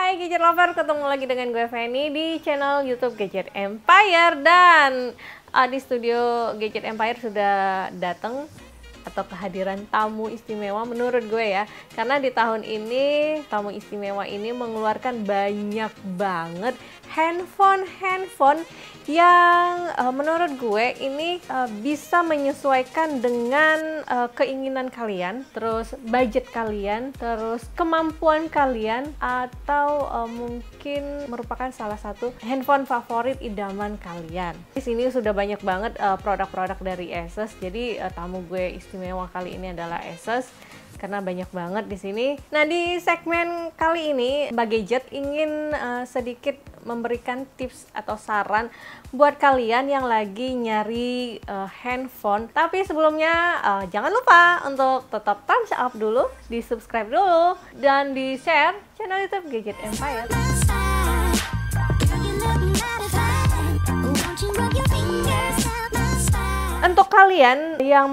Hai Gadget Lover, ketemu lagi dengan gue Feni di channel YouTube Gadget Empire. Dan di studio Gadget Empire sudah datang atau kehadiran tamu istimewa menurut gue ya. Karena di tahun ini tamu istimewa ini mengeluarkan banyak banget handphone yang menurut gue ini bisa menyesuaikan dengan keinginan kalian, terus budget kalian, terus kemampuan kalian, atau mungkin merupakan salah satu handphone favorit idaman kalian. Di sini sudah banyak banget produk-produk dari Asus. Jadi tamu gue istimewa kali ini adalah Asus karena banyak banget di sini. Nah, di segmen kali ini Mbak Gadget ingin sedikit memberikan tips atau saran buat kalian yang lagi nyari handphone. Tapi sebelumnya jangan lupa untuk tetap thumbs up dulu, di subscribe dulu, dan di share channel YouTube Gadget Empire. Untuk kalian yang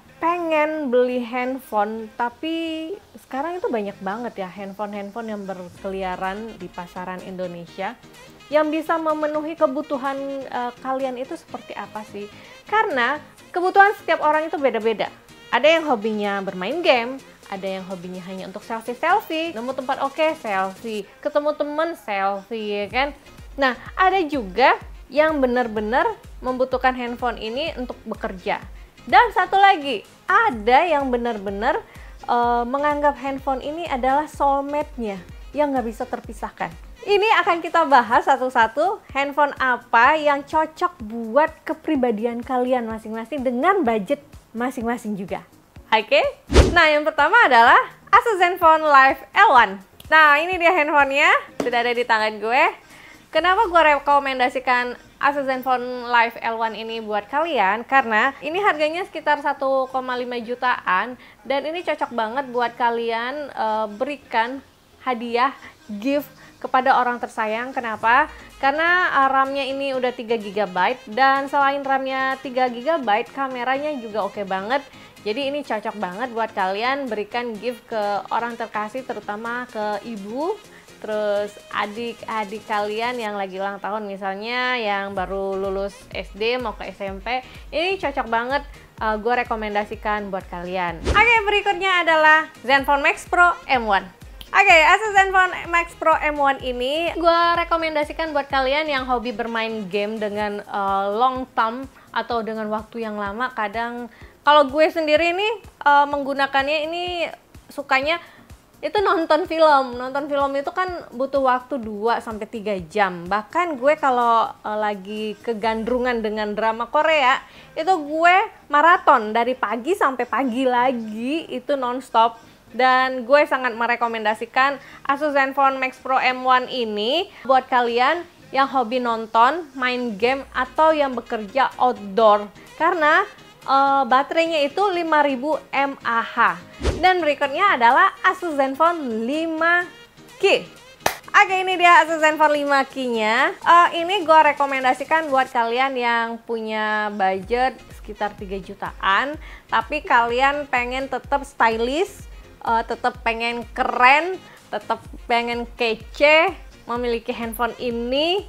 pengen beli handphone, tapi sekarang itu banyak banget ya handphone yang berkeliaran di pasaran Indonesia yang bisa memenuhi kebutuhan kalian itu seperti apa sih? Karena kebutuhan setiap orang itu beda-beda. Ada yang hobinya bermain game, ada yang hobinya hanya untuk selfie, nemu tempat oke selfie, ketemu temen selfie, ya kan? Nah, ada juga yang benar-benar membutuhkan handphone ini untuk bekerja. Dan satu lagi, ada yang benar-benar menganggap handphone ini adalah soulmate-nya yang nggak bisa terpisahkan. Ini akan kita bahas satu-satu, handphone apa yang cocok buat kepribadian kalian masing-masing dengan budget masing-masing juga. Oke? Nah, yang pertama adalah Asus Zenfone Live L1. Nah, ini dia handphonenya, sudah ada di tangan gue. Kenapa gue rekomendasikan Asus Zenfone Live L1 ini buat kalian? Karena ini harganya sekitar 1,5 jutaan dan ini cocok banget buat kalian berikan hadiah, gift kepada orang tersayang. Kenapa? Karena RAM-nya ini udah 3 GB dan selain RAM-nya 3 GB, kameranya juga oke banget. Jadi ini cocok banget buat kalian berikan gift ke orang terkasih, terutama ke ibu, terus adik-adik kalian yang lagi ulang tahun, misalnya yang baru lulus SD mau ke SMP. Ini cocok banget, gue rekomendasikan buat kalian. Oke, berikutnya adalah Zenfone Max Pro M1. Oke, Asus Zenfone Max Pro M1 ini gue rekomendasikan buat kalian yang hobi bermain game dengan long term atau dengan waktu yang lama. Kadang kalau gue sendiri nih menggunakannya ini sukanya itu nonton film. Nonton film itu kan butuh waktu 2-3 jam. Bahkan gue kalau lagi kegandrungan dengan drama Korea, itu gue maraton dari pagi sampai pagi lagi, itu nonstop. Dan gue sangat merekomendasikan Asus Zenfone Max Pro M1 ini buat kalian yang hobi nonton, main game, atau yang bekerja outdoor. Karena baterainya itu 5000 mAh. Dan berikutnya adalah Asus Zenfone 5K. Oke, ini dia Asus Zenfone 5K-nya. Ini gue rekomendasikan buat kalian yang punya budget sekitar 3 jutaan, tapi kalian pengen tetap stylish, tetap pengen keren, tetap pengen kece, memiliki handphone ini.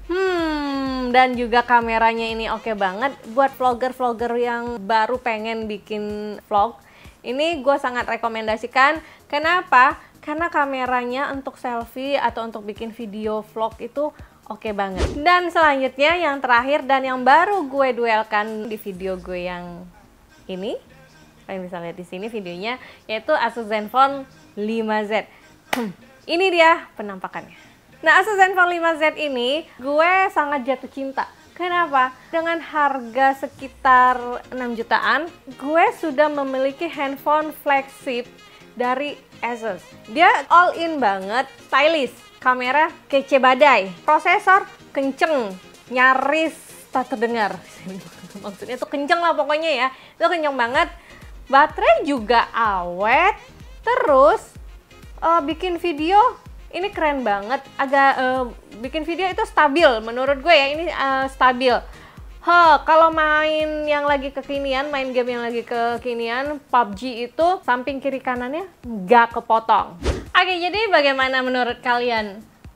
Dan juga kameranya ini oke banget buat vlogger-vlogger yang baru pengen bikin vlog. Ini gue sangat rekomendasikan. Kenapa? Karena kameranya untuk selfie atau untuk bikin video vlog itu oke banget. Dan selanjutnya yang terakhir dan yang baru gue duelkan di video gue yang ini, kalian bisa lihat di sini videonya, yaitu Asus Zenfone 5Z. Ini dia penampakannya. Nah, Asus Zenfone 5Z ini gue sangat jatuh cinta. Kenapa? Dengan harga sekitar 6 jutaan, gue sudah memiliki handphone flagship dari Asus. Dia all in banget, stylish, kamera kece badai, prosesor kenceng, nyaris tak terdengar. Maksudnya tuh kenceng lah pokoknya ya, itu kenceng banget. Baterai juga awet, terus bikin video ini keren banget. Bikin video itu stabil menurut gue ya, ini stabil. Kalau main yang lagi kekinian, main game yang lagi kekinian, PUBG itu samping kiri kanannya nggak kepotong. Oke, jadi bagaimana menurut kalian?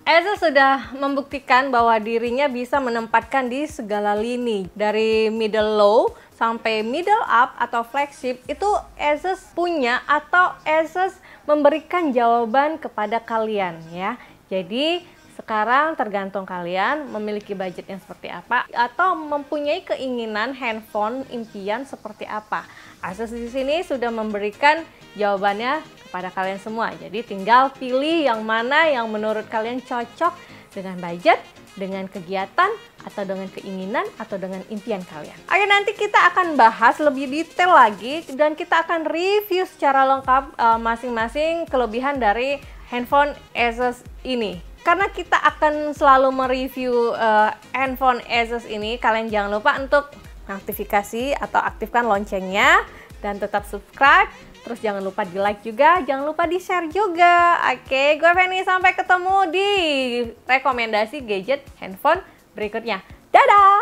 Asus sudah membuktikan bahwa dirinya bisa menempatkan di segala lini, dari middle low sampai middle up atau flagship. Itu Asus punya atau Asus memberikan jawaban kepada kalian ya. Jadi sekarang tergantung kalian memiliki budget yang seperti apa atau mempunyai keinginan handphone impian seperti apa. Asus di sini sudah memberikan jawabannya kepada kalian semua. Jadi tinggal pilih yang mana yang menurut kalian cocok dengan budget, dengan kegiatan, atau dengan keinginan, atau dengan impian kalian. Oke, nanti kita akan bahas lebih detail lagi dan kita akan review secara lengkap masing-masing kelebihan dari handphone Asus ini. Karena kita akan selalu mereview handphone Asus ini, kalian jangan lupa untuk notifikasi atau aktifkan loncengnya dan tetap subscribe. Terus jangan lupa di like juga, jangan lupa di share juga. Oke, gue Feni, sampai ketemu di rekomendasi gadget handphone berikutnya. Dadah!